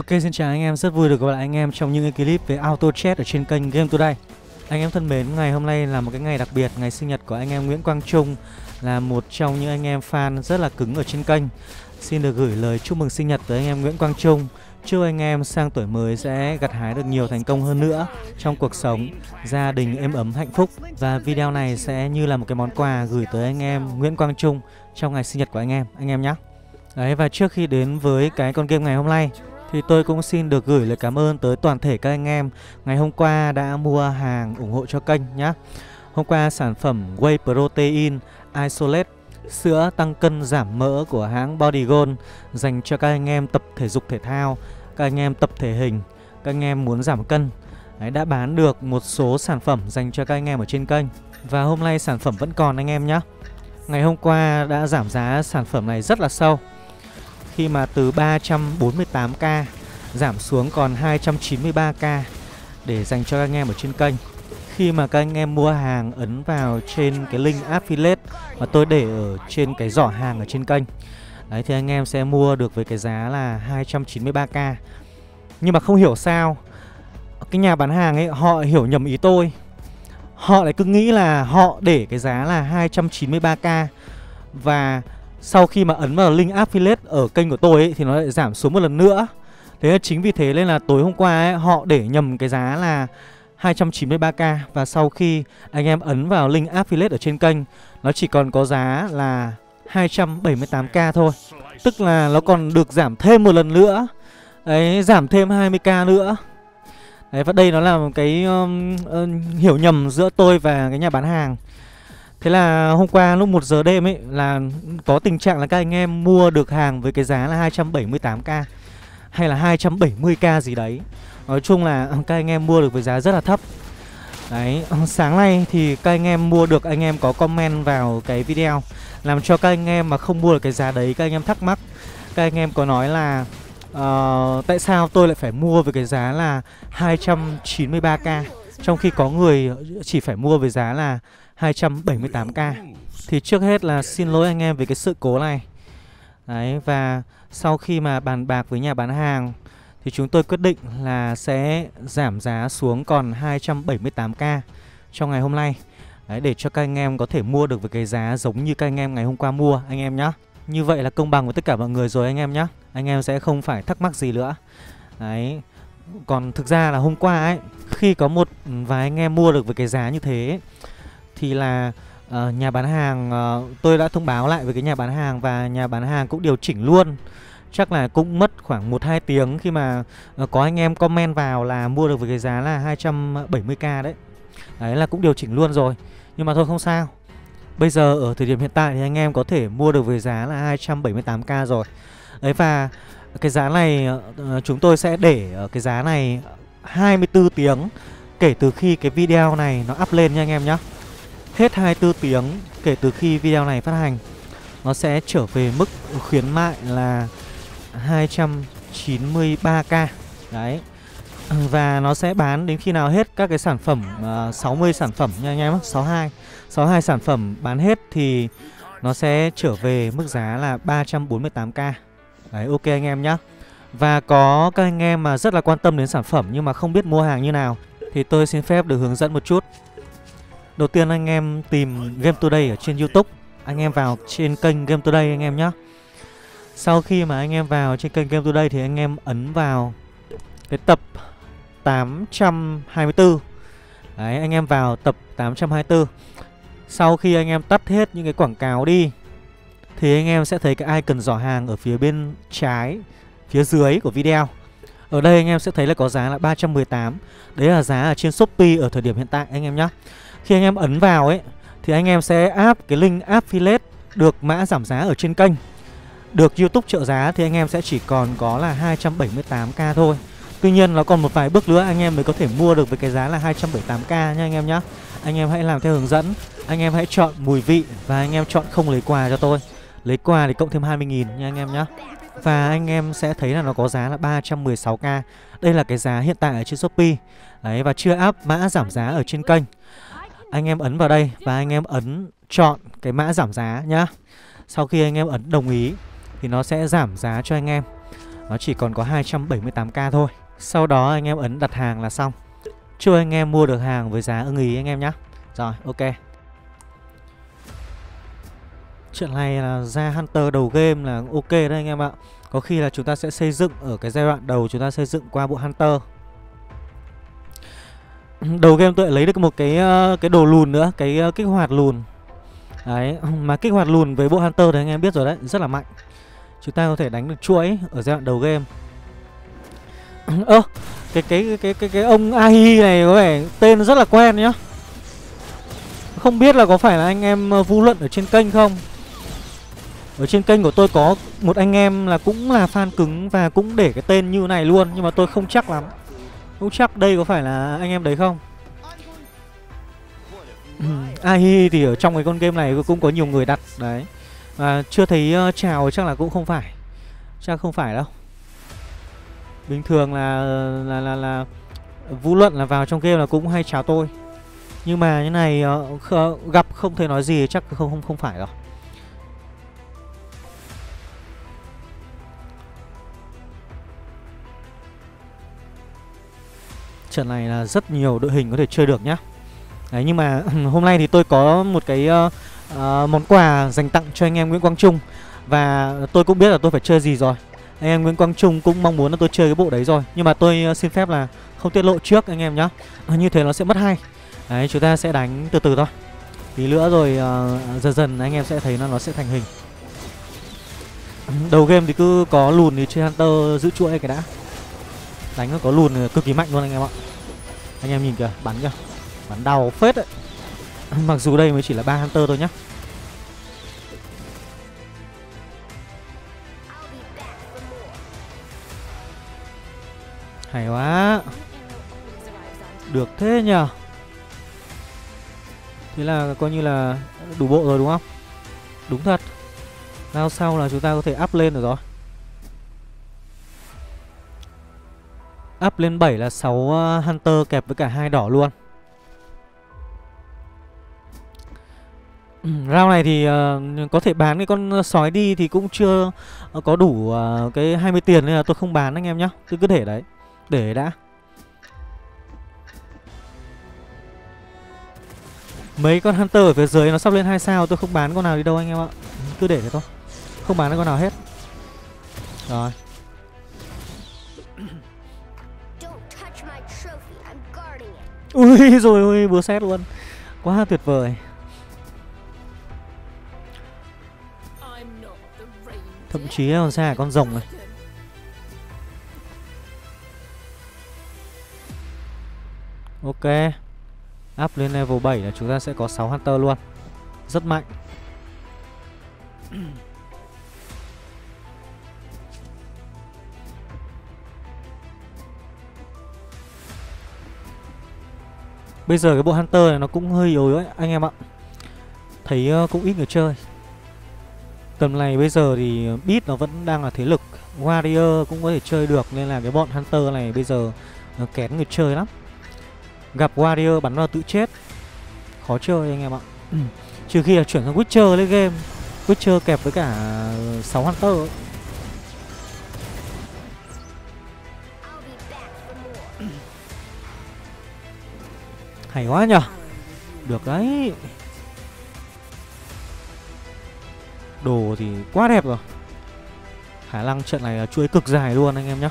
Ok, xin chào anh em, rất vui được gặp lại anh em trong những cái clip về auto chat ở trên kênh Game Today. Anh em thân mến, ngày hôm nay là một cái ngày đặc biệt, ngày sinh nhật của anh em Nguyễn Quang Trung, là một trong những anh em fan rất là cứng ở trên kênh. Xin được gửi lời chúc mừng sinh nhật tới anh em Nguyễn Quang Trung. Chúc anh em sang tuổi mới sẽ gặt hái được nhiều thành công hơn nữa trong cuộc sống, gia đình êm ấm hạnh phúc. Và video này sẽ như là một cái món quà gửi tới anh em Nguyễn Quang Trung trong ngày sinh nhật của anh em nhé. Đấy, và trước khi đến với cái con game ngày hôm nay thì tôi cũng xin được gửi lời cảm ơn tới toàn thể các anh em ngày hôm qua đã mua hàng ủng hộ cho kênh nhé. Hôm qua sản phẩm Whey Protein Isolate, sữa tăng cân giảm mỡ của hãng Bodygold, dành cho các anh em tập thể dục thể thao, các anh em tập thể hình, các anh em muốn giảm cân. Đấy, đã bán được một số sản phẩm dành cho các anh em ở trên kênh. Và hôm nay sản phẩm vẫn còn anh em nhé. Ngày hôm qua đã giảm giá sản phẩm này rất là sâu, khi mà từ 348k giảm xuống còn 293k để dành cho các anh em ở trên kênh. Khi mà các anh em mua hàng ấn vào trên cái link affiliate mà tôi để ở trên cái giỏ hàng ở trên kênh, đấy, thì anh em sẽ mua được với cái giá là 293k. Nhưng mà không hiểu sao cái nhà bán hàng ấy họ hiểu nhầm ý tôi. Họ lại cứ nghĩ là họ để cái giá là 293k, và sau khi mà ấn vào link affiliate ở kênh của tôi ấy, thì nó lại giảm xuống một lần nữa. Thế là chính vì thế nên là tối hôm qua ấy, họ để nhầm cái giá là 293k. Và sau khi anh em ấn vào link affiliate ở trên kênh, nó chỉ còn có giá là 278k thôi. Tức là nó còn được giảm thêm một lần nữa. Đấy, giảm thêm 20k nữa. Đấy, và đây nó là một cái hiểu nhầm giữa tôi và cái nhà bán hàng. Thế là hôm qua lúc 1 giờ đêm ấy là có tình trạng là các anh em mua được hàng với cái giá là 278k hay là 270k gì đấy. Nói chung là các anh em mua được với giá rất là thấp. Đấy, sáng nay thì các anh em mua được, anh em có comment vào cái video, làm cho các anh em mà không mua được cái giá đấy, các anh em thắc mắc. Các anh em có nói là tại sao tôi lại phải mua với cái giá là 293k, trong khi có người chỉ phải mua với giá là 278k. Thì trước hết là xin lỗi anh em về cái sự cố này. Đấy, và sau khi mà bàn bạc với nhà bán hàng thì chúng tôi quyết định là sẽ giảm giá xuống còn 278k trong ngày hôm nay. Đấy, để cho các anh em có thể mua được với cái giá giống như các anh em ngày hôm qua mua anh em nhé. Như vậy là công bằng với tất cả mọi người rồi anh em nhé. Anh em sẽ không phải thắc mắc gì nữa. Đấy, còn thực ra là hôm qua ấy, khi có một vài anh em mua được với cái giá như thế ấy, thì là nhà bán hàng, tôi đã thông báo lại với cái nhà bán hàng, và nhà bán hàng cũng điều chỉnh luôn. Chắc là cũng mất khoảng 1-2 tiếng khi mà có anh em comment vào là mua được với cái giá là 270k đấy. Đấy là cũng điều chỉnh luôn rồi. Nhưng mà thôi không sao. Bây giờ ở thời điểm hiện tại thì anh em có thể mua được với giá là 278k rồi. Đấy, và cái giá này chúng tôi sẽ để ở cái giá này 24 tiếng kể từ khi cái video này nó up lên nha anh em nhé. Hết 24 tiếng kể từ khi video này phát hành, nó sẽ trở về mức khuyến mại là 293k. Đấy, và nó sẽ bán đến khi nào hết các cái sản phẩm 60 sản phẩm nha anh em. 62 sản phẩm bán hết thì nó sẽ trở về mức giá là 348k. Đấy, ok anh em nhé. Và có các anh em mà rất là quan tâm đến sản phẩm nhưng mà không biết mua hàng như nào, thì tôi xin phép được hướng dẫn một chút. Đầu tiên anh em tìm Game Today ở trên YouTube. Anh em vào trên kênh Game Today anh em nhé. Sau khi mà anh em vào trên kênh Game Today thì anh em ấn vào cái tập 824. Đấy, anh em vào tập 824. Sau khi anh em tắt hết những cái quảng cáo đi thì anh em sẽ thấy cái icon giỏ hàng ở phía bên trái, phía dưới của video. Ở đây anh em sẽ thấy là có giá là 318. Đấy là giá ở trên Shopee ở thời điểm hiện tại anh em nhé. Khi anh em ấn vào ấy thì anh em sẽ áp cái link affiliate được mã giảm giá ở trên kênh, được YouTube trợ giá, thì anh em sẽ chỉ còn có là 278k thôi. Tuy nhiên nó còn một vài bước nữa anh em mới có thể mua được với cái giá là 278k nha anh em nhé. Anh em hãy làm theo hướng dẫn. Anh em hãy chọn mùi vị và anh em chọn không lấy quà cho tôi. Lấy quà thì cộng thêm 20.000 nha anh em nhé. Và anh em sẽ thấy là nó có giá là 316k. Đây là cái giá hiện tại ở trên Shopee. Đấy, và chưa áp mã giảm giá ở trên kênh. Anh em ấn vào đây và anh em ấn chọn cái mã giảm giá nhá. Sau khi anh em ấn đồng ý thì nó sẽ giảm giá cho anh em. Nó chỉ còn có 278k thôi. Sau đó anh em ấn đặt hàng là xong. Chúc anh em mua được hàng với giá ưng ý anh em nhé. Rồi, ok. Chuyện này là ra Hunter đầu game là ok đấy anh em ạ. Có khi là chúng ta sẽ xây dựng ở cái giai đoạn đầu, chúng ta xây dựng qua bộ Hunter. Đầu game tôi lại lấy được một cái đồ lùn nữa, cái kích hoạt lùn. Đấy, mà kích hoạt lùn với bộ Hunter thì anh em biết rồi đấy, rất là mạnh. Chúng ta có thể đánh được chuỗi ở giai đoạn đầu game. Ơ, cái ông Ahi này có vẻ tên rất là quen nhá. Không biết là có phải là anh em vu luận ở trên kênh không? Ở trên kênh của tôi có một anh em là cũng là fan cứng và cũng để cái tên như này luôn, nhưng mà tôi không chắc lắm. Không chắc đây có phải là anh em đấy không? Ahi thì ở trong cái con game này cũng có nhiều người đặt đấy. Và chưa thấy chào chắc là cũng không phải. Chắc không phải đâu. Bình thường là vu luận là vào trong game là cũng hay chào tôi. Nhưng mà như này gặp không thể nói gì chắc không phải đâu. Trận này là rất nhiều đội hình có thể chơi được nhá. Đấy, nhưng mà hôm nay thì tôi có một cái món quà dành tặng cho anh em Nguyễn Quang Trung. Và tôi cũng biết là tôi phải chơi gì rồi. Anh em Nguyễn Quang Trung cũng mong muốn là tôi chơi cái bộ đấy rồi. Nhưng mà tôi xin phép là không tiết lộ trước anh em nhá. Như thế nó sẽ mất hay. Đấy, chúng ta sẽ đánh từ từ thôi. Tí nữa rồi dần dần anh em sẽ thấy nó sẽ thành hình. Đầu game thì cứ có lùn thì chơi Hunter giữ chuỗi cái đã. Đánh nó có lùn cực kỳ mạnh luôn anh em ạ. Anh em nhìn kìa, bắn kìa. Bắn đau phết đấy. Mặc dù đây mới chỉ là 3 Hunter thôi nhá. Hay quá. Được thế nhờ. Thế là coi như là đủ bộ rồi đúng không? Đúng thật. Round sau là chúng ta có thể up lên được rồi. Up lên 7 là 6 Hunter kẹp với cả 2 đỏ luôn. Round này thì có thể bán cái con sói đi thì cũng chưa có đủ cái 20 tiền nên là tôi không bán anh em nhá. Tôi cứ để đấy. Để đã. Mấy con Hunter ở phía dưới nó sắp lên 2 sao, tôi không bán con nào đi đâu anh em ạ. Cứ để thế thôi. Không bán được con nào hết. Rồi. Ui rồi ôi, búa xét luôn. Quá tuyệt vời. Thậm chí còn xa con rồng này. Ok. Up lên level 7 là chúng ta sẽ có 6 Hunter luôn. Rất mạnh. Bây giờ cái bộ Hunter này nó cũng hơi yếu ấy anh em ạ. Thấy cũng ít người chơi. Tầm này bây giờ thì Beat nó vẫn đang là thế lực. Warrior cũng có thể chơi được. Nên là cái bọn Hunter này bây giờ nó kén người chơi lắm. Gặp Warrior bắn vào tự chết. Khó chơi anh em ạ. Trừ khi là chuyển sang Witcher lên game. Witcher kẹp với cả 6 Hunter ấy. Hay quá nhở. Được đấy. Đồ thì quá đẹp rồi. Khả năng trận này là chuỗi cực dài luôn anh em nhé.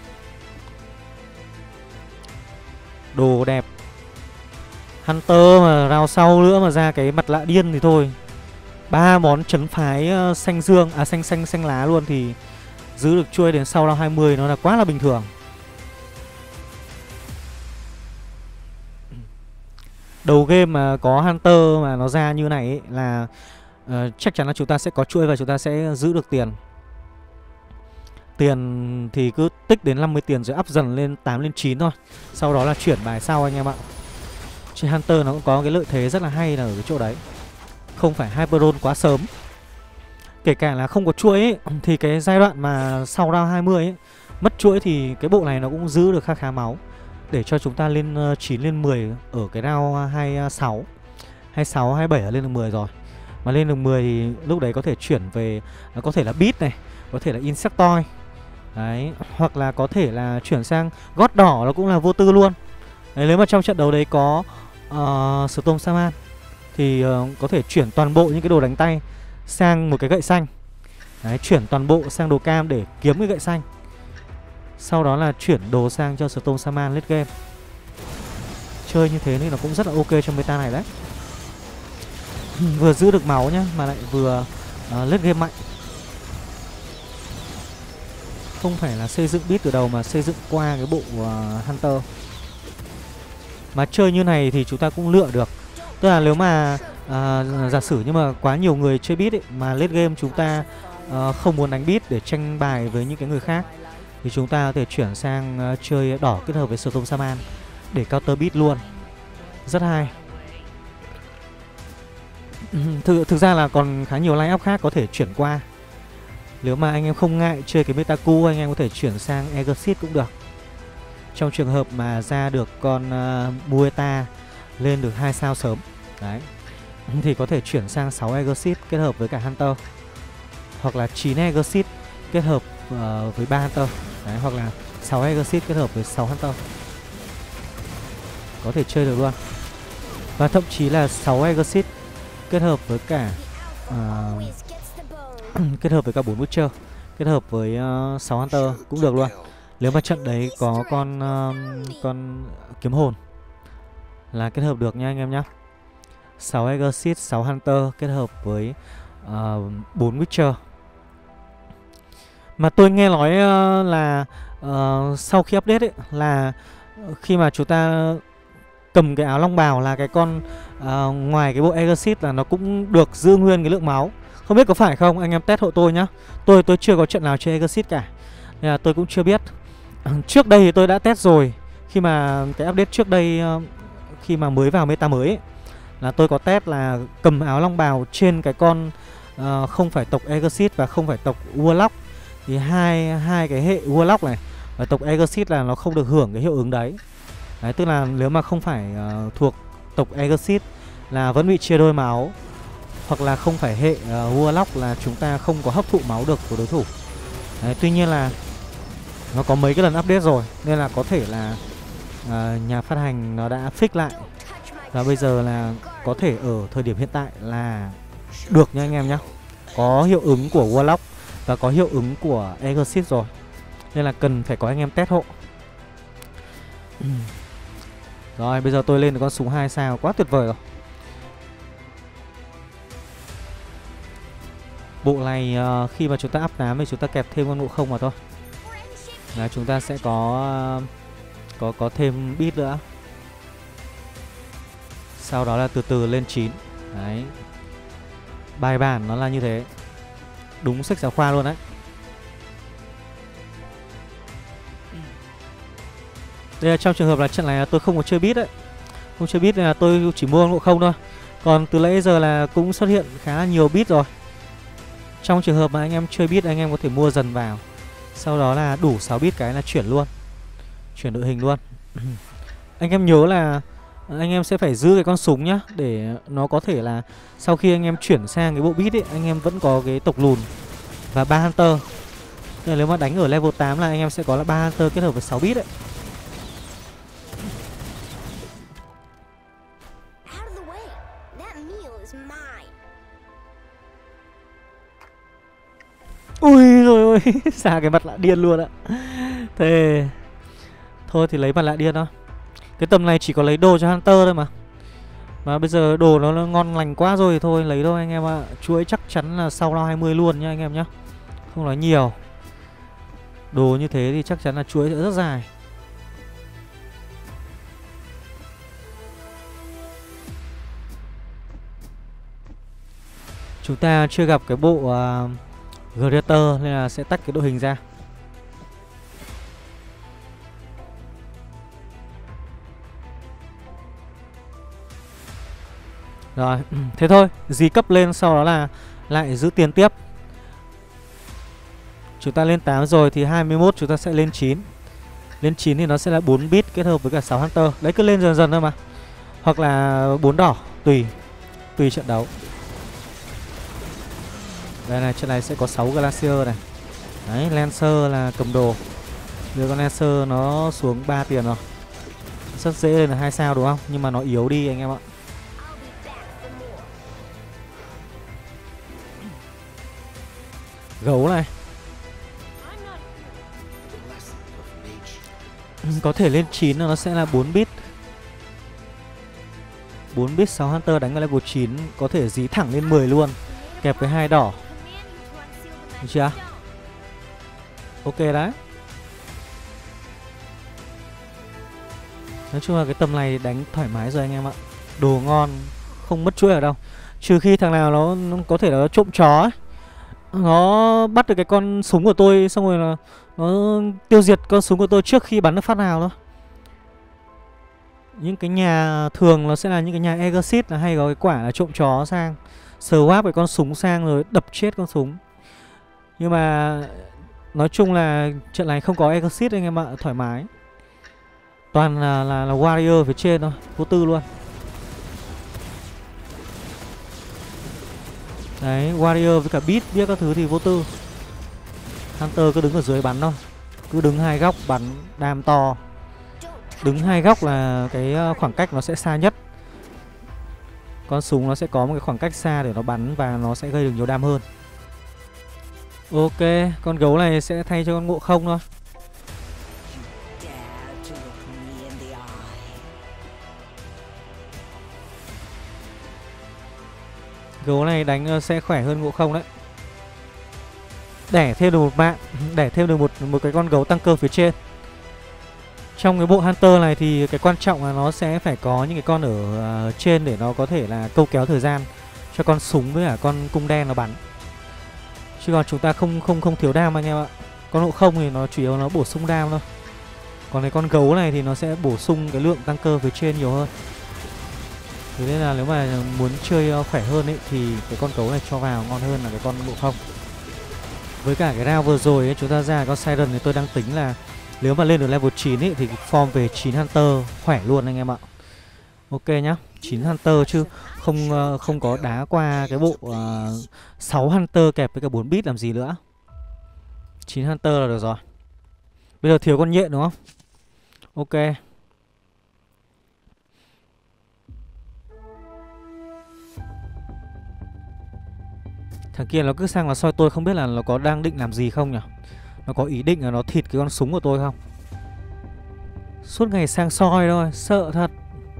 Đồ đẹp. Hunter mà round sau nữa mà ra cái mặt lạ điên thì thôi. 3 món trấn phái xanh dương, à xanh lá luôn thì giữ được chuỗi đến sau round 20 nó là quá là bình thường. Đầu game mà có Hunter mà nó ra như này ấy, là chắc chắn là chúng ta sẽ có chuỗi và chúng ta sẽ giữ được tiền. Tiền thì cứ tích đến 50 tiền rồi up dần lên 8 lên 9 thôi. Sau đó là chuyển bài sau anh em ạ. Trên Hunter nó cũng có cái lợi thế rất là hay là ở cái chỗ đấy. Không phải hyperroll quá sớm. Kể cả là không có chuỗi ấy, thì cái giai đoạn mà sau round 20 ấy, mất chuỗi thì cái bộ này nó cũng giữ được khá máu. Để cho chúng ta lên 9 lên 10 ở cái round 26 26, 27 là lên được 10 rồi. Mà lên được 10 thì lúc đấy có thể chuyển về, có thể là Beat này, có thể là Insectoid. Đấy, hoặc là có thể là chuyển sang gót đỏ, nó cũng là vô tư luôn. Đấy, nếu mà trong trận đấu đấy có Storm Shaman thì có thể chuyển toàn bộ những cái đồ đánh tay sang một cái gậy xanh. Đấy, chuyển toàn bộ sang đồ cam để kiếm cái gậy xanh. Sau đó là chuyển đồ sang cho Storm Shaman late game. Chơi như thế thì nó cũng rất là ok trong meta này đấy. Vừa giữ được máu nhá, mà lại vừa late game mạnh. Không phải là xây dựng beat từ đầu mà xây dựng qua cái bộ Hunter. Mà chơi như này thì chúng ta cũng lựa được. Tức là nếu mà giả sử nhưng mà quá nhiều người chơi beat ấy, mà late game chúng ta không muốn đánh beat để tranh bài với những cái người khác, thì chúng ta có thể chuyển sang chơi đỏ kết hợp với Storm Shaman để counter beat luôn. Rất hay. Thực ra là còn khá nhiều line up khác có thể chuyển qua. Nếu mà anh em không ngại chơi cái meta cũ, anh em có thể chuyển sang Exit cũng được. Trong trường hợp mà ra được con Mueta lên được 2 sao sớm. Đấy, thì có thể chuyển sang 6 Exit kết hợp với cả Hunter. Hoặc là 9 Exit kết hợp với 3 Hunter. Đấy, hoặc là 6 Exit kết hợp với 6 Hunter. Có thể chơi được luôn. Và thậm chí là 6 Exit kết hợp với cả kết hợp với cả 4 Butcher, kết hợp với 6 Hunter cũng được luôn. Nếu mà trận đấy có con kiếm hồn là kết hợp được nha anh em nhá. 6 Exit, 6 Hunter kết hợp với 4 Witcher. Mà tôi nghe nói là sau khi update ấy, là khi mà chúng ta cầm cái áo long bào là cái con ngoài cái bộ Exit là nó cũng được giữ nguyên cái lượng máu. Không biết có phải không, anh em test hộ tôi nhá. Tôi chưa có trận nào chơi Exit cả, nên là tôi cũng chưa biết. Trước đây thì tôi đã test rồi. Khi mà cái update trước đây, khi mà mới vào meta mới ấy, là tôi có test là cầm áo long bào trên cái con không phải tộc Exit và không phải tộc Warlock. Thì hai cái hệ Warlock này và tộc Exit là nó không được hưởng cái hiệu ứng đấy. Đấy, tức là nếu mà không phải thuộc tộc Exit là vẫn bị chia đôi máu. Hoặc là không phải hệ Warlock là chúng ta không có hấp thụ máu được của đối thủ. Đấy, tuy nhiên là nó có mấy cái lần update rồi, nên là có thể là nhà phát hành nó đã fix lại. Và bây giờ là có thể ở thời điểm hiện tại là được nha anh em nhé. Có hiệu ứng của Warlock và có hiệu ứng của Exit rồi. Nên là cần phải có anh em test hộ. Rồi bây giờ tôi lên được con súng 2 sao, quá tuyệt vời rồi. Bộ này khi mà chúng ta up 8 thì chúng ta kẹp thêm con ngộ không mà thôi. Là chúng ta sẽ có thêm beat nữa. Sau đó là từ từ lên 9. Đấy, bài bản nó là như thế. Đúng sách giáo khoa luôn đấy. Đây là trong trường hợp là trận này là tôi không có chơi beat đấy. Không chơi beat nên là tôi chỉ mua ngộ không thôi. Còn từ nãy giờ là cũng xuất hiện khá là nhiều beat rồi. Trong trường hợp mà anh em chơi beat, anh em có thể mua dần vào. Sau đó là đủ 6 beat cái là chuyển luôn. Chuyển đội hình luôn. Anh em nhớ là anh em sẽ phải giữ cái con súng nhá, để nó có thể là sau khi anh em chuyển sang cái bộ beat ấy, anh em vẫn có cái tộc lùn và 3 Hunter. Nên nếu mà đánh ở level 8 là anh em sẽ có là 3 Hunter kết hợp với 6 beat đấy. Ui rồi ôi, xa cái mặt lạ điên luôn ạ. Thế thôi thì lấy mặt lạ điên thôi. Cái tầm này chỉ có lấy đồ cho Hunter thôi mà. Mà bây giờ đồ nó ngon lành quá rồi thì thôi lấy thôi anh em ạ. Chuỗi chắc chắn là sau round 20 luôn nha anh em nhá. Không nói nhiều. Đồ như thế thì chắc chắn là chuỗi sẽ rất dài. Chúng ta chưa gặp cái bộ Greater nên là sẽ tách cái đội hình ra. Rồi, thế thôi, dí cấp lên sau đó là lại giữ tiền tiếp. Chúng ta lên 8 rồi thì 21 chúng ta sẽ lên 9. Lên 9 thì nó sẽ là 4 bit kết hợp với cả 6 Hunter. Đấy, cứ lên dần dần thôi mà. Hoặc là 4 đỏ, tùy trận đấu. Đây này, trận này sẽ có 6 Glacier này. Đấy, Lancer là cầm đồ. Giờ con Lancer nó xuống 3 tiền rồi. Rất dễ lên là 2 sao đúng không? Nhưng mà nó yếu đi anh em ạ. Gấu này. Có thể lên 9 nó sẽ là 4 bit. 4 bit 6 Hunter đánh ở level 9 có thể dí thẳng lên 10 luôn. Kẹp với 2 đỏ. Được chưa? Ok đấy. Nói chung là cái tầm này đánh thoải mái rồi anh em ạ. Đồ ngon, không mất chuỗi ở đâu. Trừ khi thằng nào nó có thể là nó trộm chó ấy. Nó bắt được cái con súng của tôi xong rồi là nó tiêu diệt con súng của tôi trước khi bắn được phát nào thôi. Những cái nhà thường nó sẽ là những cái nhà Exit là hay có cái quả là trộm chó sang, swap cái con súng sang rồi đập chết con súng. Nhưng mà nói chung là trận này không có Exit anh em ạ, thoải mái. Toàn là Warrior phía trên thôi, vô tư luôn. Đấy, Warrior với cả Beat biết các thứ thì vô tư. Hunter cứ đứng ở dưới bắn thôi. Cứ đứng hai góc bắn đam to. Đứng hai góc là cái khoảng cách nó sẽ xa nhất. Con súng nó sẽ có một cái khoảng cách xa để nó bắn và nó sẽ gây được nhiều đam hơn. Ok, con gấu này sẽ thay cho con Ngộ Không thôi. Gấu này đánh sẽ khỏe hơn Ngộ Không đấy. Đẻ thêm được một mạng, đẻ thêm được một cái con gấu tăng cơ phía trên. Trong cái bộ Hunter này thì cái quan trọng là nó sẽ phải có những cái con ở trên để nó có thể là câu kéo thời gian cho con súng với cả con cung đen nó bắn. Chứ còn chúng ta không thiếu đam anh em ạ. Con Ngộ Không thì nó chủ yếu nó bổ sung đam thôi. Còn cái con gấu này thì nó sẽ bổ sung cái lượng tăng cơ phía trên nhiều hơn. Thế nên là nếu mà muốn chơi khỏe hơn ấy thì cái con gấu này cho vào ngon hơn là cái con Ngộ Không. Với cả cái round vừa rồi ấy, chúng ta ra con Siren thì tôi đang tính là nếu mà lên được level 9 ấy thì form về 9 Hunter khỏe luôn anh em ạ. Ok nhá, 9 Hunter chứ không có đá qua cái bộ 6 Hunter kẹp với cả 4 bit làm gì nữa. 9 Hunter là được rồi. Bây giờ thiếu con nhện đúng không? Ok. Thằng kia nó cứ sang là soi tôi, không biết là nó có đang định làm gì không nhỉ? Nó có ý định là nó thịt cái con súng của tôi không? Suốt ngày sang soi thôi, sợ thật.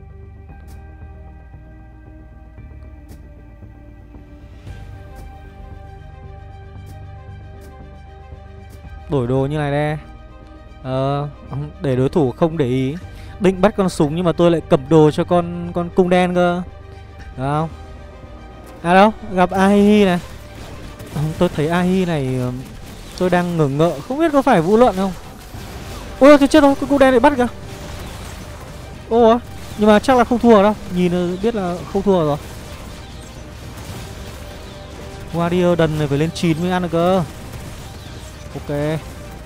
Đổi đồ như này đây. Để đối thủ không để ý. Định bắt con súng nhưng mà tôi lại cầm đồ cho con cung đen cơ. Được không? À đâu, gặp Ahihi này. Tôi thấy Ahi này tôi đang ngờ ngợ, không biết có phải Vũ Luận không. Ôi tôi chết rồi, con cung đen lại bắt kìa. Ồ, nhưng mà chắc là không thua đâu. Nhìn biết là không thua rồi. Warrior đần này phải lên 9 mới ăn được cơ. Ok.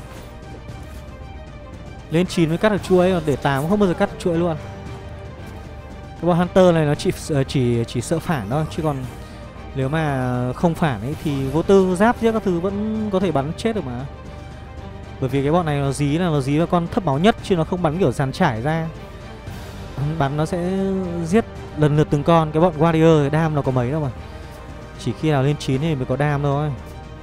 Lên 9 mới cắt được chuỗi, còn để 8 không bao giờ cắt được chuỗi luôn. Cái bọn Hunter này nó chỉ sợ phản thôi, chứ còn nếu mà không phản ấy thì vô tư giáp giết các thứ vẫn có thể bắn chết được mà. Bởi vì cái bọn này nó dí vào con thấp máu nhất, chứ nó không bắn kiểu dàn trải ra. Bắn nó sẽ giết lần lượt từng con. Cái bọn Warrior đam nó có mấy đâu mà. Chỉ khi nào lên 9 thì mới có đam thôi.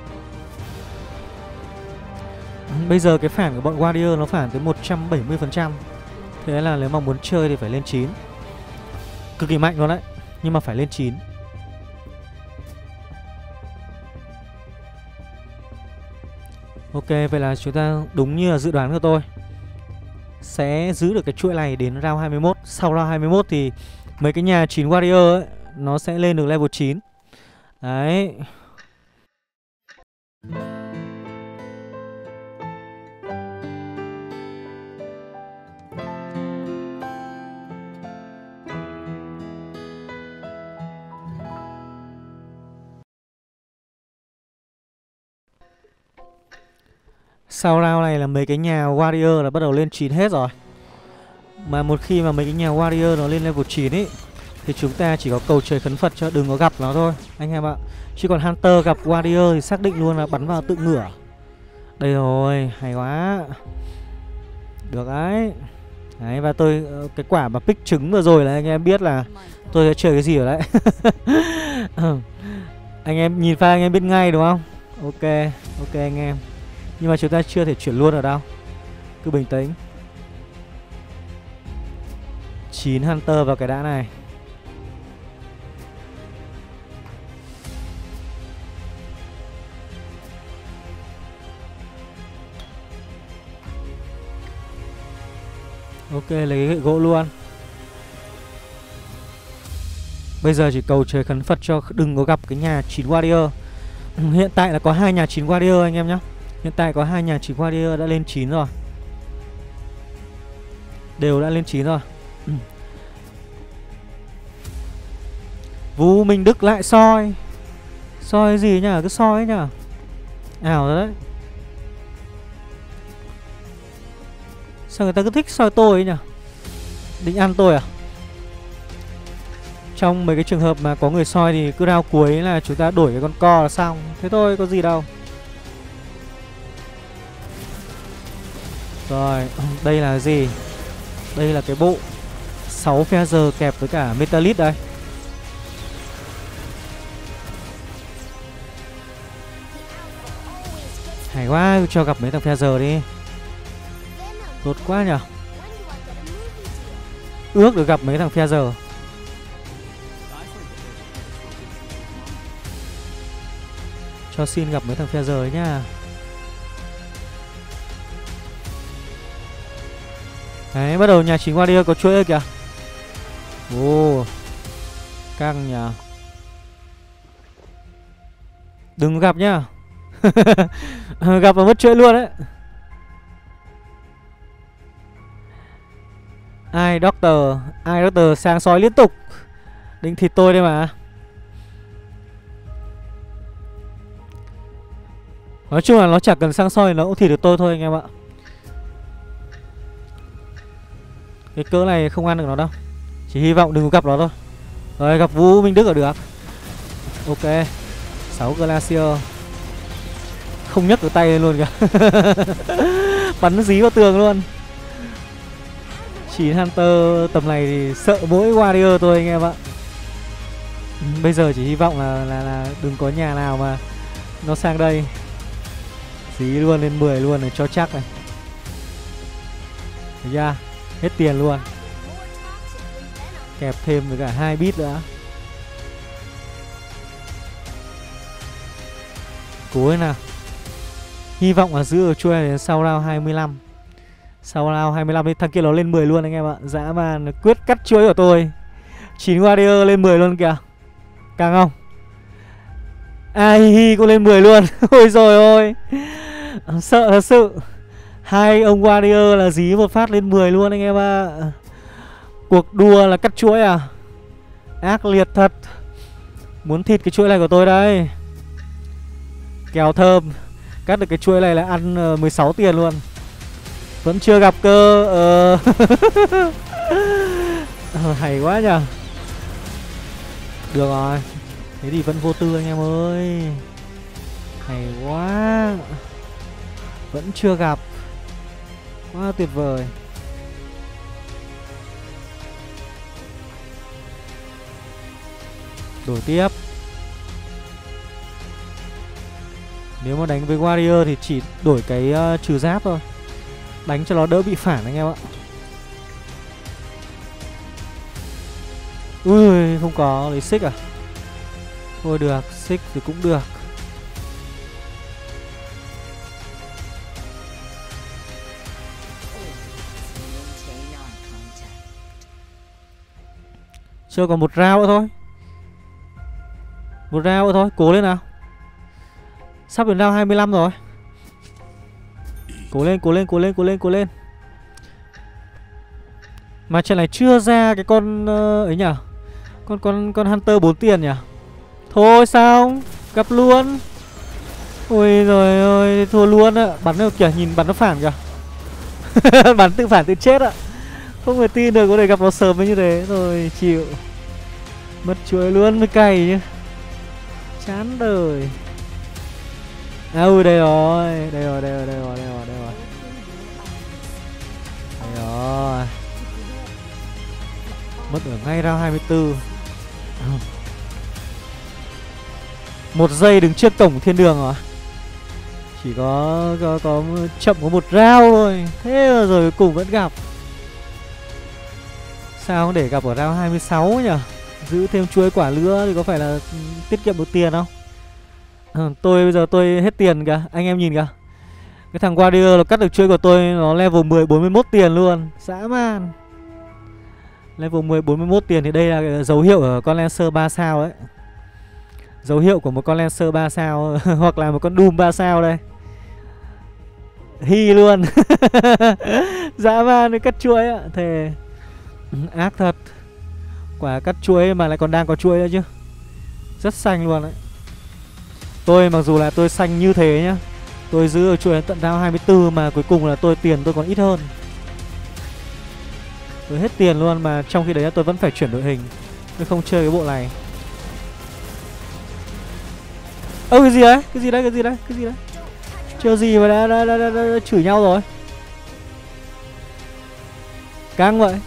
Bây giờ cái phản của bọn Warrior nó phản tới 170%. Thế là nếu mà muốn chơi thì phải lên 9. Cực kỳ mạnh luôn đấy. Nhưng mà phải lên 9. Ok, vậy là chúng ta đúng như là dự đoán của tôi, sẽ giữ được cái chuỗi này đến round 21. Sau round 21 thì mấy cái nhà 9 Warrior ấy nó sẽ lên được level 9. Đấy. Sau round này là mấy cái nhà Warrior là bắt đầu lên 9 hết rồi. Mà một khi mà mấy cái nhà Warrior nó lên level 9 ấy thì chúng ta chỉ có cầu trời khấn Phật cho đừng có gặp nó thôi anh em ạ. Chứ còn Hunter gặp Warrior thì xác định luôn là bắn vào tự ngửa. Đây rồi, hay quá. Được đấy. Đấy, và tôi cái quả mà pick trứng vừa rồi là anh em biết là tôi sẽ chơi cái gì rồi đấy. Anh em nhìn pha anh em biết ngay đúng không? Ok, ok anh em. Nhưng mà chúng ta chưa thể chuyển luôn ở đâu. Cứ bình tĩnh. 9 Hunter vào cái đã này. Ok, lấy cái gậy gỗ luôn. Bây giờ chỉ cầu trời khấn Phật cho đừng có gặp cái nhà 9 Warrior. Hiện tại là có 2 nhà 9 Warrior anh em nhé. Hiện tại có 2 nhà 9 Warrior đã lên 9 rồi. Đều đã lên 9 rồi. Vũ Minh Đức lại soi. Soi gì nhỉ? Cứ soi ấy nhỉ? Ảo rồi đấy. Sao người ta cứ thích soi tôi ấy nhỉ? Định ăn tôi à? Trong mấy cái trường hợp mà có người soi thì cứ round cuối là chúng ta đổi cái con co là xong. Thế thôi, có gì đâu. Rồi, đây là gì? Đây là cái bộ 6 phe giờ kẹp với cả Metalit đây. Hay quá, cho gặp mấy thằng phe giờ đi. Tốt quá nhỉ. Ước được gặp mấy thằng phe giờ. Cho xin gặp mấy thằng phe giờ ấy nhá. Đấy, bắt đầu nhà chính Warrior có chuỗi rồi kìa. Ồ, căng nhỉ. Đừng gặp nhá. Gặp mà mất chuỗi luôn đấy. Ai Doctor sang soi liên tục. Định thịt tôi đây mà. Nói chung là nó chẳng cần sang soi, nó cũng thịt được tôi thôi anh em ạ. Cái cỡ này không ăn được nó đâu. Chỉ hy vọng đừng có gặp nó thôi. Rồi, gặp Vũ Minh Đức là được. Ok, 6 Glacier. Không nhấc được tay lên luôn kìa. Bắn dí vào tường luôn. 9 Hunter tầm này thì sợ mỗi Warrior thôi anh em ạ. Bây giờ chỉ hy vọng là đừng có nhà nào mà nó sang đây. Dí luôn lên 10 luôn này cho chắc này. Thấy chưa? Hết tiền luôn. Kẹp thêm với cả 2 bit nữa. Cố lên nào. Hy vọng là giữ ở chuôi này đến sau round 25. Sau round 25 thì thằng kia nó lên 10 luôn anh em ạ. Dã man quyết cắt chuỗi của tôi. 9 Warrior lên 10 luôn kìa. Càng không? Ai cũng lên 10 luôn. Ôi rồi ôi. Sợ thật sự. Hai ông Warrior là dí một phát lên 10 luôn anh em ạ. Cuộc đua là cắt chuỗi à? Ác liệt thật. Muốn thịt cái chuỗi này của tôi đây. Kèo thơm. Cắt được cái chuỗi này là ăn 16 tiền luôn. Vẫn chưa gặp cơ. Hay quá nhờ. Được rồi. Thế thì vẫn vô tư anh em ơi. Hay quá. Vẫn chưa gặp. Quá tuyệt vời. Đổi tiếp. Nếu mà đánh với Warrior thì chỉ đổi cái trừ giáp thôi. Đánh cho nó đỡ bị phản anh em ạ. Ui, không có lấy xích à? Thôi được, xích thì cũng được. Chưa còn một round nữa thôi. Một round nữa thôi, cố lên nào. Sắp đến round 25 rồi. Cố lên, cố lên, cố lên, cố lên, cố lên. Mà trận này chưa ra cái con ấy nhỉ? Con Hunter 4 tiền nhỉ? Thôi sao? Gặp luôn. Ôi rồi ơi, thua luôn ạ. Bắn đâu kìa, nhìn bắn nó phản kìa. Bắn tự phản tự chết ạ. Không thể tin được có thể gặp nó sớm như thế. Rồi chịu. Mất chuỗi luôn mới cày chứ. Chán đời. À ui đây rồi. Đây rồi, đây rồi, đây rồi, đây rồi, đây rồi. Đây rồi. Mất ở ngay round 24. 1 giây đứng trước cổng thiên đường rồi. Chỉ có chậm có 1 round thôi. Thế mà rồi cuối cùng vẫn gặp. Sao không để gặp ở round 26 nhỉ? Giữ thêm chuỗi quả nữa thì có phải là tiết kiệm được tiền không? Tôi bây giờ tôi hết tiền kìa. Anh em nhìn kìa. Cái thằng Warrior nó cắt được chuỗi của tôi. Nó level 10 41 tiền luôn. Dã man. Level 10 41 tiền thì đây là cái dấu hiệu ở con Lancer 3 sao ấy. Dấu hiệu của một con Lancer 3 sao. Hoặc là một con Doom 3 sao đây. Hi luôn. Dã man nó cắt chuỗi ạ. Thề ác thật. Quả cắt chuỗi mà lại còn đang có chuỗi nữa chứ. Rất xanh luôn đấy. Tôi mặc dù là tôi xanh như thế nhá, tôi giữ ở chuỗi đến tận round 24 mà cuối cùng là tiền tôi còn ít hơn. Tôi hết tiền luôn mà trong khi đấy tôi vẫn phải chuyển đội hình. Tôi không chơi cái bộ này. Ơ cái gì đấy? Cái gì đấy? Cái gì đấy? Cái gì đấy? Chơi gì mà đã chửi nhau rồi. Căng vậy.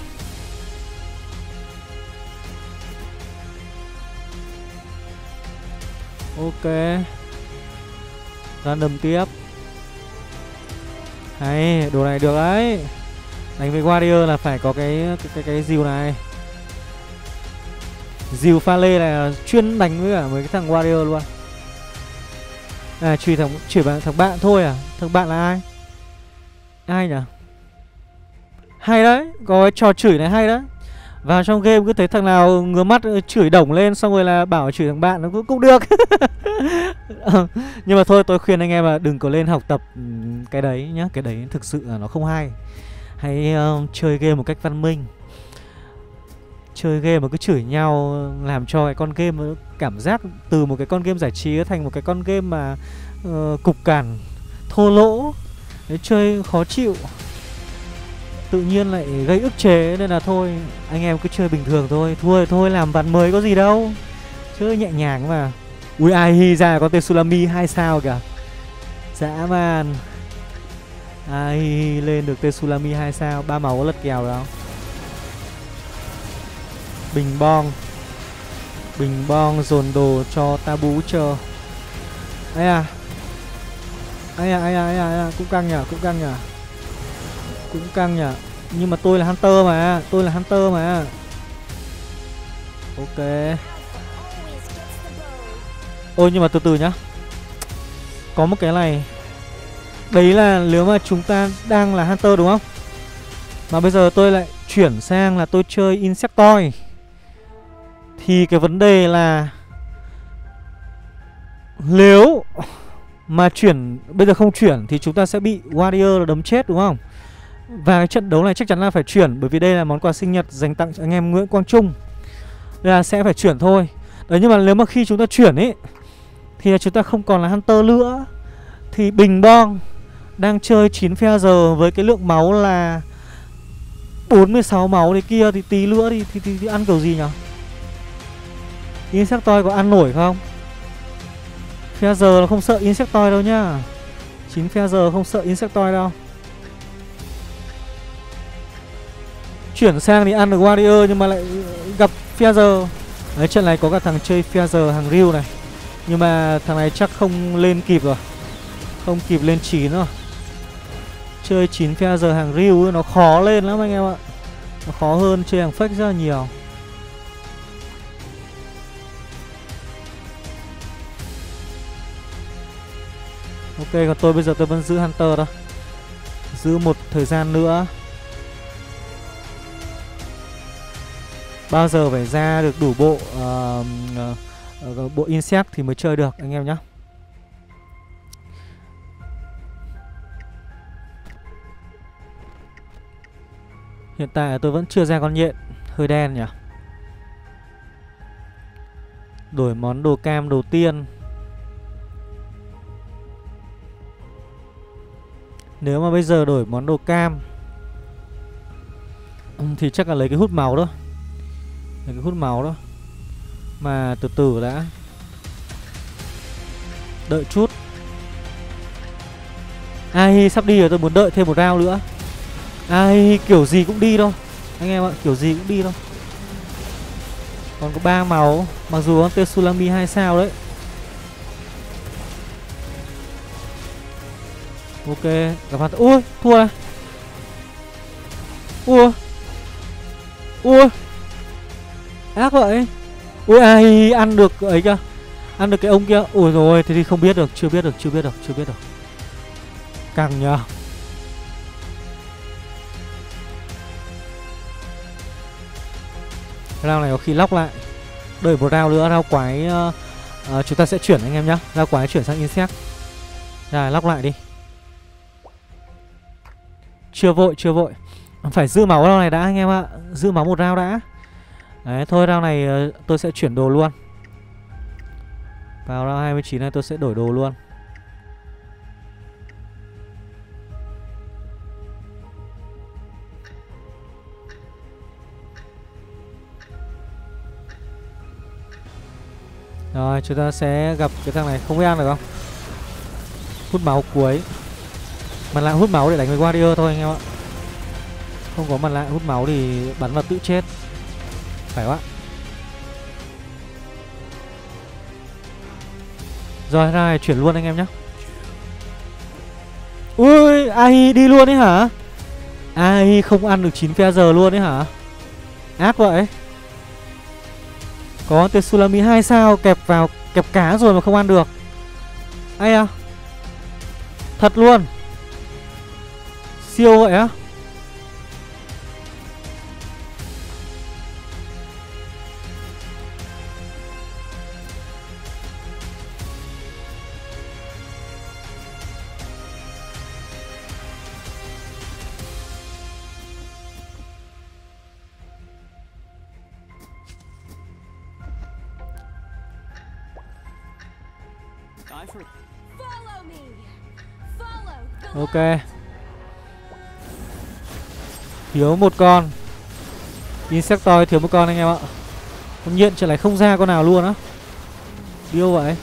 Ok. Random tiếp. Hay, đồ này được đấy. Đánh với Warrior là phải có cái dìu này. Dìu pha lê này là chuyên đánh với cả mấy cái thằng Warrior luôn. À chửi thằng bạn thôi à? Thằng bạn là ai? Ai nhỉ? Hay đấy, có cái trò chửi này hay đấy. Vào trong game cứ thấy thằng nào ngứa mắt chửi đồng lên xong rồi là bảo chửi thằng bạn nó cũng được. Nhưng mà thôi tôi khuyên anh em là đừng có lên học tập cái đấy nhá. Cái đấy thực sự là nó không hay. Hãy chơi game một cách văn minh. Chơi game mà cứ chửi nhau làm cho cái con game nó cảm giác từ một cái con game giải trí thành một cái con game mà cục cằn, thô lỗ. Đấy, chơi khó chịu, tự nhiên lại gây ức chế. Nên là thôi anh em cứ chơi bình thường thôi. Thua thì thôi, làm ván mới có gì đâu. Chơi nhẹ nhàng mà. Ui ai hi ra có tên Sulami 2 sao kìa. Dã man. Ai hi lên được tên Sulami 2 sao. 3 máu có lật kèo đâu. Bình bong. Bình bong dồn đồ cho Tabu chờ. Ấy à. Ấy à, ấy à, ấy à, ấy à. Cũng căng nhỉ, cũng căng nhỉ. Cũng căng nhỉ. Nhưng mà tôi là Hunter mà. Tôi là Hunter mà. Ok. Ôi nhưng mà từ từ nhá. Có một cái này. Đấy là nếu mà chúng ta đang là Hunter đúng không? Mà bây giờ tôi lại chuyển sang là tôi chơi Insectoid. Thì cái vấn đề là nếu mà chuyển, bây giờ không chuyển thì chúng ta sẽ bị Warrior đấm chết đúng không? Và cái trận đấu này chắc chắn là phải chuyển. Bởi vì đây là món quà sinh nhật dành tặng cho anh em Nguyễn Quang Trung. Nên là sẽ phải chuyển thôi. Đấy, nhưng mà nếu mà khi chúng ta chuyển ấy thì là chúng ta không còn là Hunter nữa. Thì Bình Bong đang chơi 9 phe giờ với cái lượng máu là 46 máu thì kia thì tí nữa thì ăn kiểu gì nhỉ? Insectoid có ăn nổi không? Phe giờ nó không sợ Insectoid đâu nhá. 9 phe giờ không sợ Insectoid đâu. Chuyển sang thì ăn được Warrior nhưng mà lại gặp phe giờ. Đấy, trận này có cả thằng chơi phe giờ hàng Ryu này. Nhưng mà thằng này chắc không lên kịp rồi. Không kịp lên 9 rồi. Chơi 9 phe giờ hàng Ryu nó khó lên lắm anh em ạ. Nó khó hơn chơi hàng fake rất là nhiều. Ok, còn tôi bây giờ tôi vẫn giữ Hunter thôi. Giữ một thời gian nữa. Bao giờ phải ra được đủ bộ bộ Insect thì mới chơi được anh em nhé. Hiện tại tôi vẫn chưa ra con nhện. Hơi đen nhỉ. Đổi món đồ cam đầu tiên. Nếu mà bây giờ đổi món đồ cam thì chắc là lấy cái hút máu đó. Lấy cái hút máu đó. Mà từ từ đã. Đợi chút. Ai sắp đi rồi, tôi muốn đợi thêm một round nữa. Ai kiểu gì cũng đi thôi anh em ạ, kiểu gì cũng đi thôi. Còn có 3 máu, mặc dù con Tsunami 2 sao đấy. Ok, gặp mặt. Ui, thua này. Ui. Ui. Ác vậy. Ui, ai ăn được ấy kìa. Ăn được cái ông kia. Ui rồi, thế thì không biết được, chưa biết được. Căng nhờ. Round này có khi lóc lại. Đợi một round nữa, round quái chúng ta sẽ chuyển anh em nhá. Round quái chuyển sang insect. Rồi, lóc lại đi. Chưa vội. Phải giữ máu round này đã anh em ạ. Giữ máu một round đã. Đấy, thôi round này tôi sẽ chuyển đồ luôn. Vào round 29 này tôi sẽ đổi đồ luôn. Rồi, chúng ta sẽ gặp cái thằng này, không biết ăn được không? Hút máu cuối. Mặt nạ hút máu để đánh với Warrior thôi anh em ạ. Không có mặt nạ hút máu thì bắn vào tự chết. Phải quá. Rồi, ra này chuyển luôn anh em nhé. Ui, ai đi luôn ấy hả? Ai không ăn được 9 phe giờ luôn ấy hả? Ác vậy. Có Tsunami 2 sao kẹp vào, kẹp cá rồi mà không ăn được. Ai à? Thật luôn. Siêu vậy á? Ok. Thiếu một con. Insectoid thiếu một con anh em ạ. Không nhận trở lại không ra con nào luôn á. Điêu vậy.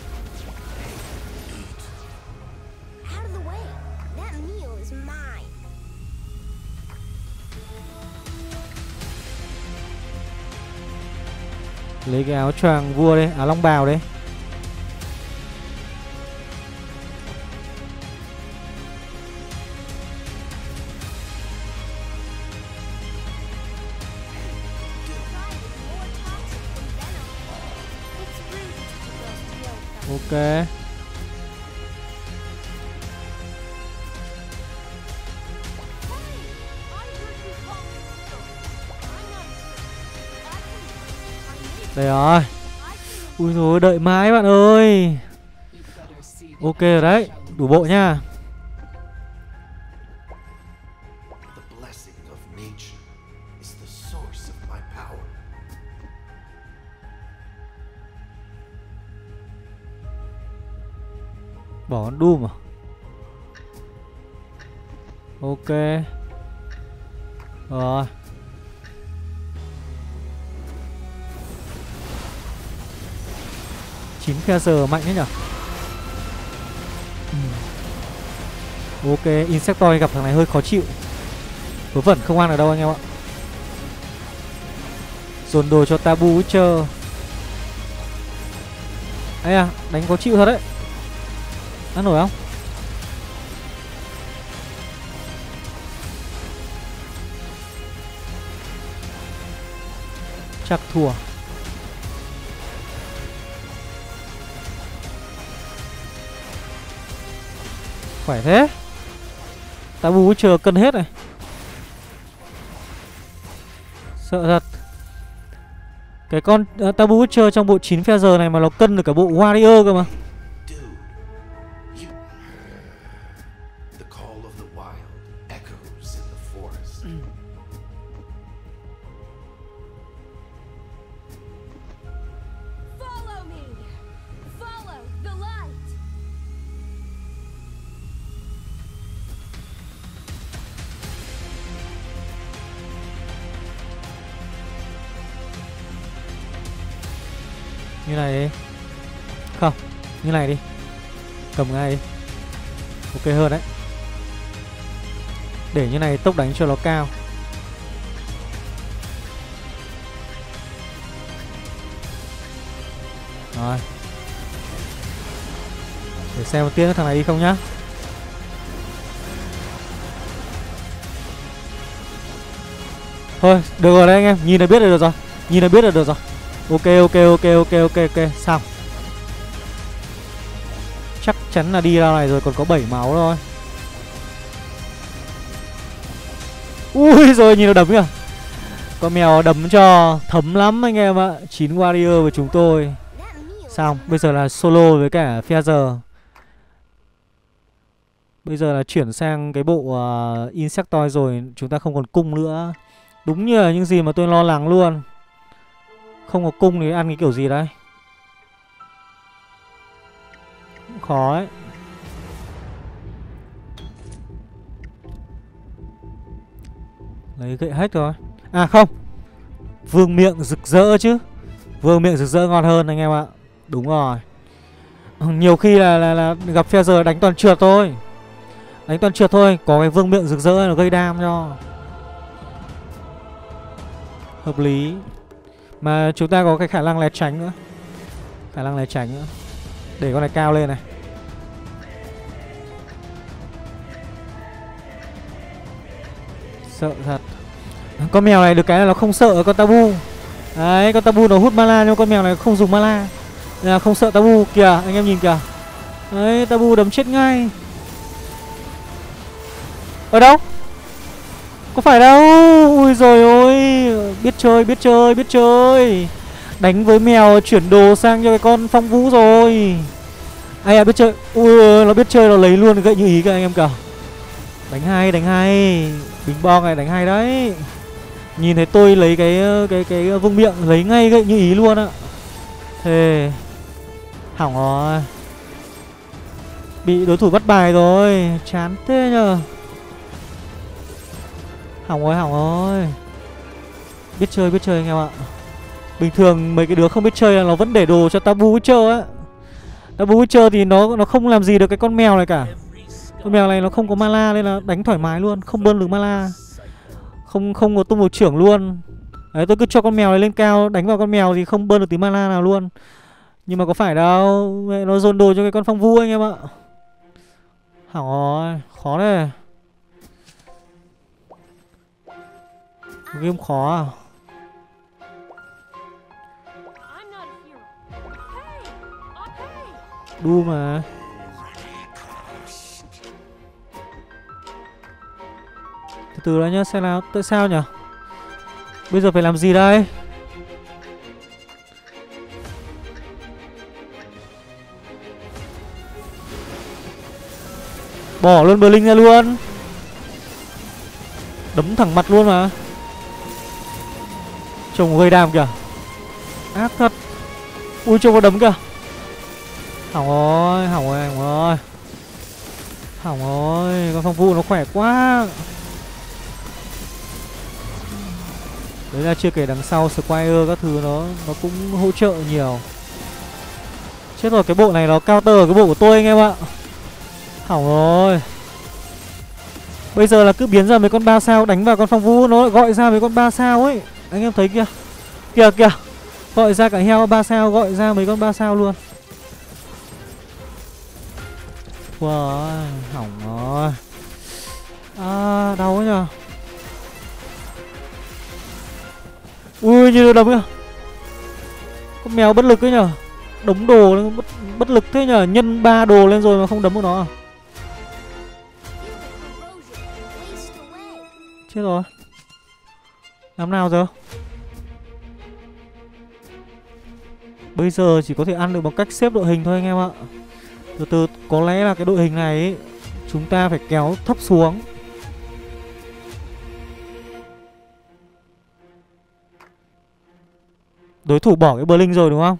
Lấy cái áo choàng vua đây, áo long bào đây. Ok. Đây rồi. Ui dồi, đợi mãi bạn ơi. Ok rồi đấy, đủ bộ nha. Bỏ con Doom à? Ok. Rồi. Chín phe giờ mạnh đấy nhở. Ok, Insectoid gặp thằng này hơi khó chịu. Vớ vẩn không ăn ở đâu anh em ạ. Dồn đồ cho Tabu Witcher. Ấy à, đánh có chịu thật đấy. Ăn nổi không? Chắc thua. Khỏe thế. Tabu Witcher cân hết này. Sợ thật. Cái con Tabu Witcher trong bộ 9 phe giờ này mà nó cân được cả bộ Warrior cơ mà. Như này đi. Không, như này đi. Cầm ngay đi. Ok hơn đấy. Để như này tốc đánh cho nó cao. Rồi. Để xem một tiếng cái thằng này đi không nhá. Thôi, được rồi đấy anh em, nhìn là biết là được rồi. Nhìn là biết là được rồi. Ok, xong. Chắc chắn là đi ra này rồi, còn có 7 máu thôi. Ui rồi nhìn nó đấm kìa. Con mèo đấm cho thấm lắm anh em ạ. 9 warrior với chúng tôi. Xong, bây giờ là solo với cả Feather. Bây giờ là chuyển sang cái bộ Insectoid rồi. Chúng ta không còn cung nữa. Đúng như là những gì mà tôi lo lắng luôn. Không có cung thì ăn cái kiểu gì đấy. Cũng khó ấy. Lấy gậy hack thôi. À không, vương miệng rực rỡ chứ. Vương miệng rực rỡ ngon hơn anh em ạ. Đúng rồi. Nhiều khi là gặp Feather đánh toàn trượt thôi. Đánh toàn trượt thôi. Có cái vương miệng rực rỡ nó gây đam cho. Hợp lý. Mà chúng ta có cái khả năng né tránh nữa. Khả năng né tránh nữa. Để con này cao lên này. Sợ thật. Con mèo này được cái là nó không sợ con tabu. Đấy, con tabu nó hút mana nhưng con mèo này không dùng mana. Nên là không sợ tabu. Kìa, anh em nhìn kìa. Đấy, tabu đấm chết ngay. Ở đâu? Có phải đâu. Ui rồi ôi. Biết chơi, biết chơi, biết chơi. Đánh với mèo chuyển đồ sang cho cái con phong vũ rồi. Ai à biết chơi. Ui nó biết chơi, nó lấy luôn gậy như ý các anh em kìa. Đánh hay, đánh hay. Bình bong này đánh hay đấy. Nhìn thấy tôi lấy cái vương miệng lấy ngay gậy như ý luôn ạ. Thề. Hỏng rồi. Bị đối thủ bắt bài rồi. Chán thế nhờ. Hỏng rồi. Biết chơi anh em ạ. Bình thường mấy cái đứa không biết chơi là nó vẫn để đồ cho Tabu Witcher á. Tabu Witcher thì nó không làm gì được cái con mèo này cả. Con mèo này nó không có mana nên là đánh thoải mái luôn, không burn được mana. Không có tung một trưởng luôn. Đấy, tôi cứ cho con mèo này lên cao, đánh vào con mèo thì không burn được tí mana nào luôn. Nhưng mà có phải đâu, nó dồn đồ cho cái con phong vu anh em ạ. Hỏng rồi, khó đấy. Game khó à? Đu mà. Từ từ đã nhá, xem nào, tại sao nhỉ? Bây giờ phải làm gì đây? Bỏ luôn Blink ra luôn. Đấm thẳng mặt luôn mà. Trông gây đam kìa. Ác thật. Ui trông có đấm kìa. Hỏng rồi, Hỏng rồi, con phong vụ nó khỏe quá. Đấy là chưa kể đằng sau Squire các thứ nó cũng hỗ trợ nhiều. Chết rồi, cái bộ này nó counter cái bộ của tôi anh em ạ. Hỏng rồi. Bây giờ là cứ biến ra mấy con 3 sao đánh vào con phong vũ, nó lại gọi ra mấy con 3 sao ấy. Anh em thấy kìa. Kìa. Gọi ra cả heo 3 sao, gọi ra mấy con 3 sao luôn. Wow, hỏng rồi. À, đau quá nhờ. Ui, như nó đấm kìa. Con mèo bất lực ấy nhờ. Đống đồ lên, bất lực thế nhờ. Nhân 3 đồ lên rồi mà không đấm được nó à? Chết rồi. Làm nào giờ? Bây giờ chỉ có thể ăn được bằng cách xếp đội hình thôi anh em ạ. Từ từ, có lẽ là cái đội hình này ấy, chúng ta phải kéo thấp xuống. Đối thủ bỏ cái Blink rồi đúng không?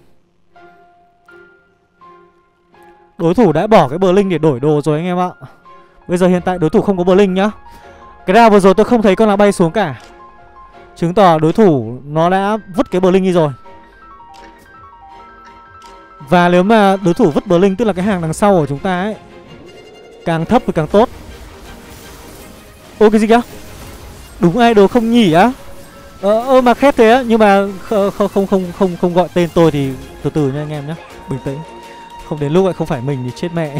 Đối thủ đã bỏ cái Blink để đổi đồ rồi anh em ạ. Bây giờ hiện tại đối thủ không có Blink nhá. Cái round vừa rồi tôi không thấy con nào bay xuống cả. Chứng tỏ đối thủ nó đã vứt cái Blink đi rồi. Và nếu mà đối thủ vứt Blink, tức là cái hàng đằng sau của chúng ta ấy, càng thấp thì càng tốt. Ô cái gì kìa? Đúng idol không nhỉ á? Mà khét thế á, nhưng mà không gọi tên tôi thì từ từ nha anh em nhé. Bình tĩnh. Không đến lúc lại không phải mình thì chết mẹ.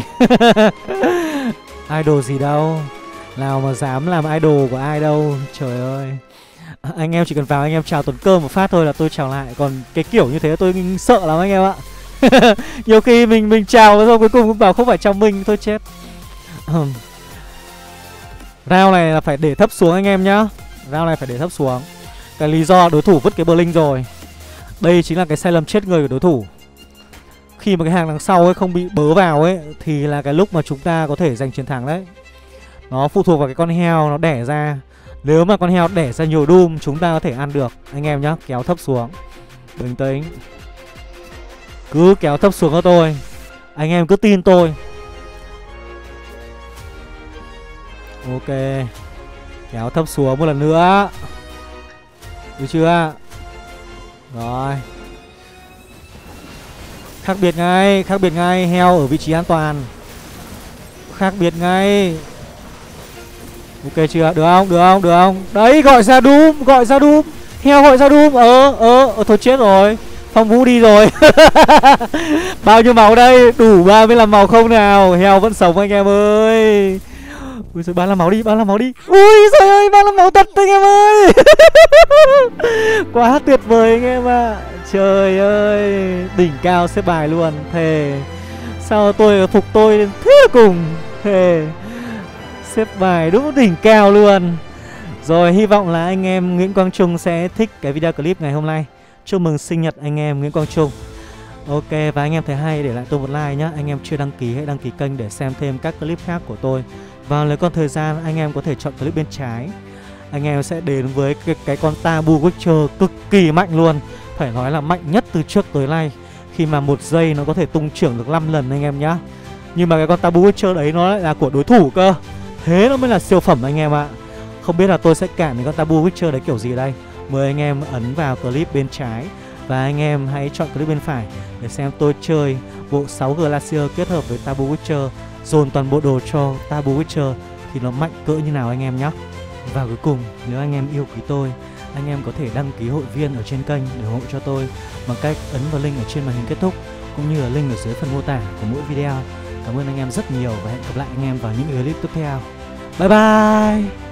Idol gì đâu. Nào mà dám làm idol của ai đâu. Trời ơi. Anh em chỉ cần vào anh em chào Tuấn Cơm một phát thôi là tôi chào lại. Còn cái kiểu như thế tôi sợ lắm anh em ạ. Nhiều khi mình chào rồi cuối cùng bảo không phải chào mình thôi chết. Round này là phải để thấp xuống anh em nhá. Round này phải để thấp xuống. Cái lý do đối thủ vứt cái Blink rồi. Đây chính là cái sai lầm chết người của đối thủ. Khi mà cái hàng đằng sau ấy không bị bớ vào ấy thì là cái lúc mà chúng ta có thể giành chiến thắng đấy. Nó phụ thuộc vào cái con heo nó đẻ ra. Nếu mà con heo đẻ ra nhiều Doom chúng ta có thể ăn được anh em nhá. Kéo thấp xuống. Bình tĩnh. Cứ kéo thấp xuống cho tôi. Anh em cứ tin tôi. Ok. Kéo thấp xuống một lần nữa. Được chưa? Rồi. Khác biệt ngay, heo ở vị trí an toàn. Khác biệt ngay. Ok chưa? Được không? Được không? Đấy, gọi ra Doom. Heo gọi ra Doom. Thôi chết rồi. Phong Vũ đi rồi. Bao nhiêu máu đây? Đủ 35 máu không nào? Heo vẫn sống anh em ơi. Ui giời, 35 máu đi. Ui giời ơi, 35 máu thật anh em ơi. Quá tuyệt vời anh em ạ. Trời ơi, đỉnh cao xếp bài luôn. Thề. Sao tôi phục tôi thế cùng. Thề. Xếp bài đúng đỉnh cao luôn. Rồi, hy vọng là anh em Nguyễn Quang Trung sẽ thích cái video clip ngày hôm nay. Chúc mừng sinh nhật anh em Nguyễn Quang Trung. Ok, và anh em thấy hay để lại tôi một like nhá. Anh em chưa đăng ký hãy đăng ký kênh để xem thêm các clip khác của tôi. Và nếu còn thời gian anh em có thể chọn clip bên trái. Anh em sẽ đến với cái con Tabu Witcher cực kỳ mạnh luôn. Phải nói là mạnh nhất từ trước tới nay. Khi mà 1 giây nó có thể tung trưởng được 5 lần anh em nhá. Nhưng mà cái con Tabu Witcher đấy nó lại là của đối thủ cơ. Thế nó mới là siêu phẩm anh em ạ. Không biết là tôi sẽ cản cái con Tabu Witcher đấy kiểu gì đây. Mời anh em ấn vào clip bên trái. Và anh em hãy chọn clip bên phải để xem tôi chơi bộ 6 Glacier kết hợp với Tabu Witcher, dồn toàn bộ đồ cho Tabu Witcher thì nó mạnh cỡ như nào anh em nhé. Và cuối cùng, nếu anh em yêu quý tôi, anh em có thể đăng ký hội viên ở trên kênh để ủng hộ cho tôi bằng cách ấn vào link ở trên màn hình kết thúc cũng như là link ở dưới phần mô tả của mỗi video. Cảm ơn anh em rất nhiều và hẹn gặp lại anh em vào những clip tiếp theo. Bye bye.